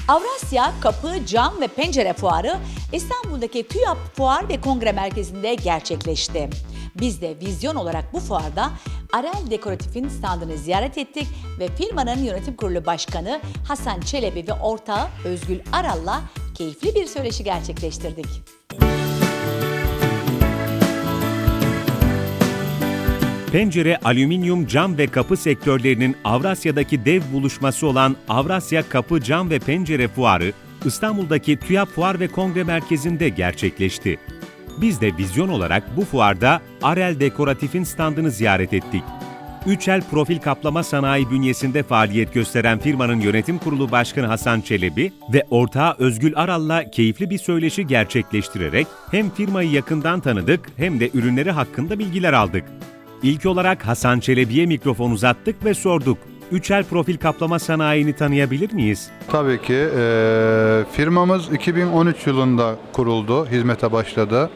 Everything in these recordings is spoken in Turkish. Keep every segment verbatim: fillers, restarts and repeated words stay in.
Avrasya Kapı, Cam ve Pencere Fuarı İstanbul'daki TÜYAP Fuar ve Kongre Merkezi'nde gerçekleşti. Biz de vizyon olarak bu fuarda Arel Dekoratif'in standını ziyaret ettik ve firmanın yönetim kurulu başkanı Hasan Çelebi ve ortağı Özgül Aral'la keyifli bir söyleşi gerçekleştirdik. Pencere, alüminyum, cam ve kapı sektörlerinin Avrasya'daki dev buluşması olan Avrasya Kapı, Cam ve Pencere Fuarı, İstanbul'daki TÜYAP Fuar ve Kongre Merkezi'nde gerçekleşti. Biz de vizyon olarak bu fuarda Arel Dekoratif'in standını ziyaret ettik. Üçel Profil Kaplama Sanayi bünyesinde faaliyet gösteren firmanın yönetim kurulu başkanı Hasan Çelebi ve ortağı Özgül Aral'la keyifli bir söyleşi gerçekleştirerek hem firmayı yakından tanıdık hem de ürünleri hakkında bilgiler aldık. İlk olarak Hasan Çelebi'ye mikrofon uzattık ve sorduk. Üçel Profil Kaplama Sanayi'ni tanıyabilir miyiz? Tabii ki. E, firmamız iki bin on üç yılında kuruldu, hizmete başladı.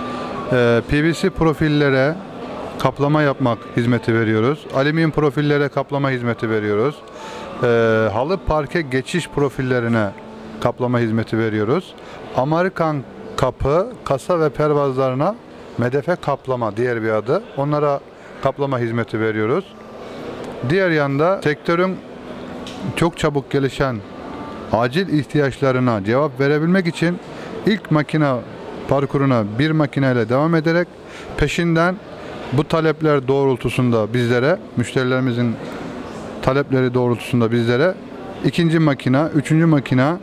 E, P V C profillere kaplama yapmak hizmeti veriyoruz. Alüminyum profillere kaplama hizmeti veriyoruz. E, halı parke geçiş profillerine kaplama hizmeti veriyoruz. Amerikan kapı, kasa ve pervazlarına medefe kaplama diğer bir adı. Onlara kaplama hizmeti veriyoruz. Diğer yanda sektörün çok çabuk gelişen acil ihtiyaçlarına cevap verebilmek için ilk makine parkuruna bir makineyle devam ederek peşinden bu talepler doğrultusunda bizlere, müşterilerimizin talepleri doğrultusunda bizlere ikinci makine, üçüncü makine,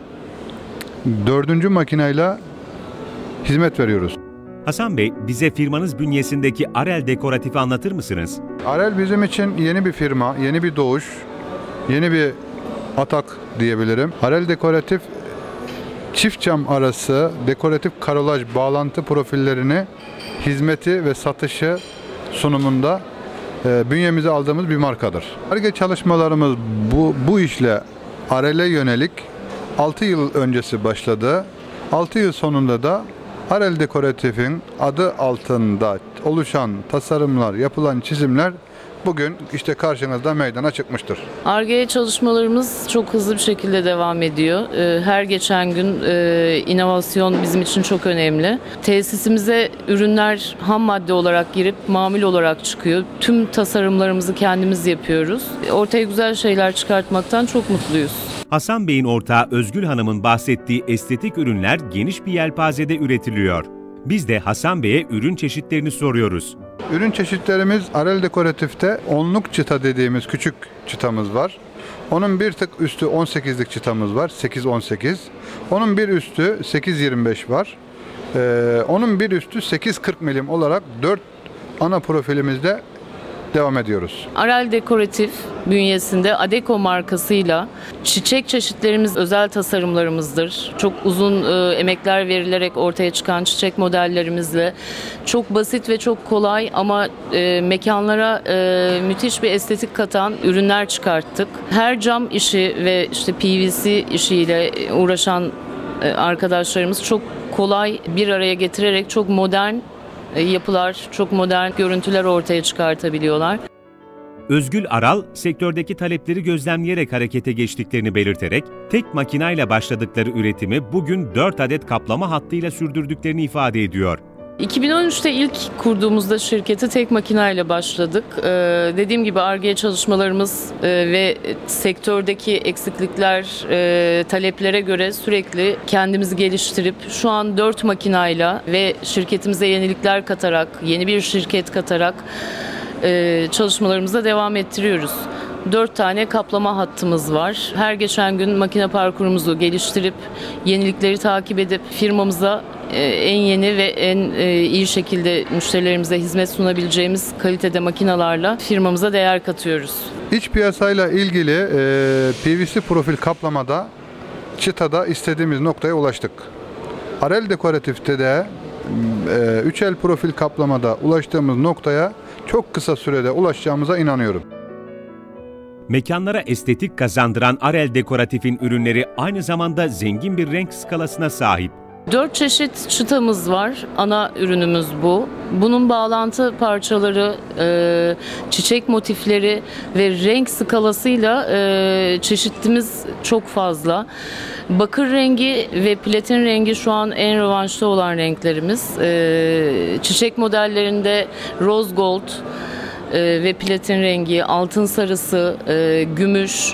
dördüncü makineyle hizmet veriyoruz. Hasan Bey, bize firmanız bünyesindeki Arel Dekoratif'i anlatır mısınız? Arel bizim için yeni bir firma, yeni bir doğuş, yeni bir atak diyebilirim. Arel Dekoratif, çift cam arası dekoratif karolaj bağlantı profillerini hizmeti ve satışı sunumunda e, bünyemize aldığımız bir markadır. Ar-Ge çalışmalarımız bu, bu işle Arel'e yönelik altı yıl öncesi başladı. altı yıl sonunda da Arel Dekoratif'in adı altında oluşan tasarımlar, yapılan çizimler bugün işte karşınızda meydana çıkmıştır. Ar-Ge çalışmalarımız çok hızlı bir şekilde devam ediyor. Her geçen gün inovasyon bizim için çok önemli. Tesisimize ürünler ham madde olarak girip mamul olarak çıkıyor. Tüm tasarımlarımızı kendimiz yapıyoruz. Ortaya güzel şeyler çıkartmaktan çok mutluyuz. Hasan Bey'in ortağı Özgül Hanım'ın bahsettiği estetik ürünler geniş bir yelpazede üretiliyor. Biz de Hasan Bey'e ürün çeşitlerini soruyoruz. Ürün çeşitlerimiz Arel Dekoratif'te onluk çıta dediğimiz küçük çıtamız var. Onun bir tık üstü on sekizlik çıtamız var, sekiz on sekiz. Onun bir üstü sekiz yirmi beş var. Ee, onun bir üstü sekiz kırk milim olarak dört ana profilimizde devam ediyoruz. Arel Dekoratif bünyesinde Adeko markasıyla çiçek çeşitlerimiz özel tasarımlarımızdır. Çok uzun e, emekler verilerek ortaya çıkan çiçek modellerimizle çok basit ve çok kolay ama e, mekanlara e, müthiş bir estetik katan ürünler çıkarttık. Her cam işi ve işte P V C işiyle uğraşan e, arkadaşlarımız çok kolay bir araya getirerek çok modern yapılar, çok modern görüntüler ortaya çıkartabiliyorlar. Özgül Aral, sektördeki talepleri gözlemleyerek harekete geçtiklerini belirterek, tek makinayla başladıkları üretimi bugün dört adet kaplama hattıyla sürdürdüklerini ifade ediyor. iki bin on üçte ilk kurduğumuzda şirketi tek makinayla başladık. Ee, dediğim gibi Ar-Ge çalışmalarımız e, ve sektördeki eksiklikler, e, taleplere göre sürekli kendimizi geliştirip şu an dört makinayla ve şirketimize yenilikler katarak, yeni bir şirket katarak e, çalışmalarımıza devam ettiriyoruz. Dört tane kaplama hattımız var. Her geçen gün makine parkurumuzu geliştirip, yenilikleri takip edip firmamıza en yeni ve en iyi şekilde müşterilerimize hizmet sunabileceğimiz kalitede makinalarla firmamıza değer katıyoruz. İç piyasayla ilgili e, P V C profil kaplamada, çıtada istediğimiz noktaya ulaştık. Arel Dekoratif'te de e, üçel profil kaplamada ulaştığımız noktaya çok kısa sürede ulaşacağımıza inanıyorum. Mekanlara estetik kazandıran Arel Dekoratif'in ürünleri aynı zamanda zengin bir renk skalasına sahip. Dört çeşit çıtamız var. Ana ürünümüz bu. Bunun bağlantı parçaları, e, çiçek motifleri ve renk skalasıyla e, çeşitimiz çok fazla. Bakır rengi ve platin rengi şu an en revaçta olan renklerimiz. E, çiçek modellerinde rose gold e, ve platin rengi, altın sarısı, e, gümüş,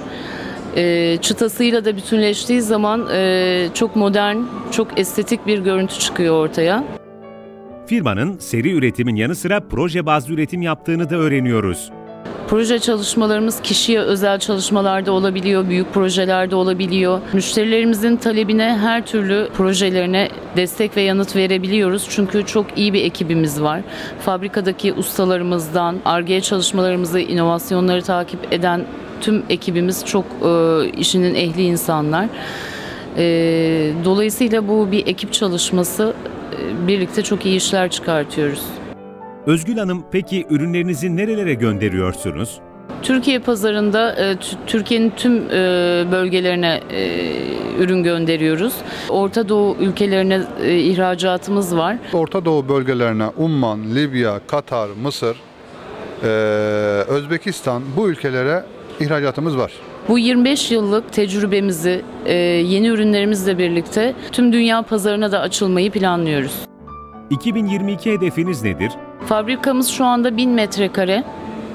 E, çıtasıyla da bütünleştiği zaman e, çok modern, çok estetik bir görüntü çıkıyor ortaya. Firmanın seri üretimin yanı sıra proje bazlı üretim yaptığını da öğreniyoruz. Proje çalışmalarımız kişiye özel çalışmalarda olabiliyor, büyük projelerde olabiliyor. Müşterilerimizin talebine, her türlü projelerine destek ve yanıt verebiliyoruz. Çünkü çok iyi bir ekibimiz var. Fabrikadaki ustalarımızdan, Ar-Ge çalışmalarımızı, inovasyonları takip eden tüm ekibimiz çok e, işinin ehli insanlar. E, dolayısıyla bu bir ekip çalışması. E, birlikte çok iyi işler çıkartıyoruz. Özgül Hanım, peki ürünlerinizi nerelere gönderiyorsunuz? Türkiye pazarında e, Türkiye'nin tüm e, bölgelerine e, ürün gönderiyoruz. Orta Doğu ülkelerine e, ihracatımız var. Orta Doğu bölgelerine Umman, Libya, Katar, Mısır, e, Özbekistan, bu ülkelere ihracatımız var. Bu yirmi beş yıllık tecrübemizi e, yeni ürünlerimizle birlikte tüm dünya pazarına da açılmayı planlıyoruz. iki bin yirmi iki hedefiniz nedir? Fabrikamız şu anda bin metrekare.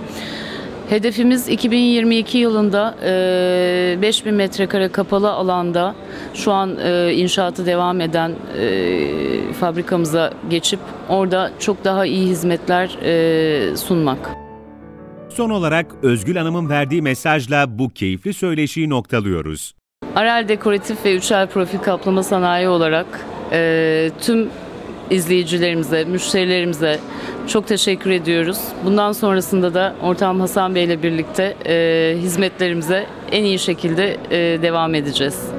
Hedefimiz iki bin yirmi iki yılında e, beş bin metrekare kapalı alanda şu an e, inşaatı devam eden e, fabrikamıza geçip orada çok daha iyi hizmetler e, sunmak. Son olarak Özgül Hanım'ın verdiği mesajla bu keyifli söyleşiyi noktalıyoruz. Arel Dekoratif ve Üçel Profil Kaplama Sanayi olarak e, tüm izleyicilerimize, müşterilerimize çok teşekkür ediyoruz. Bundan sonrasında da ortağım Hasan Bey ile birlikte e, hizmetlerimize en iyi şekilde e, devam edeceğiz.